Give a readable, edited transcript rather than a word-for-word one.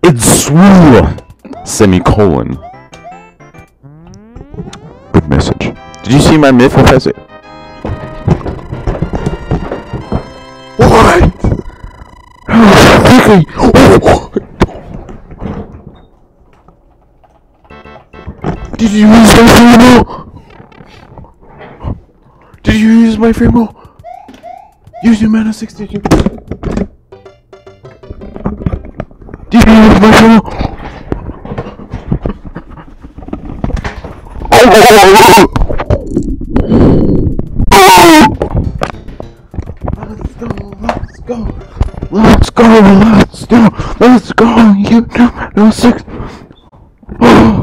It's true! Semicolon. Good message. Did you see my myth, Professor? What? Okay. Did you use my framework? Did you use my framework? youtubeman06, did you? Did you use my framework? Let's go, you know, 06.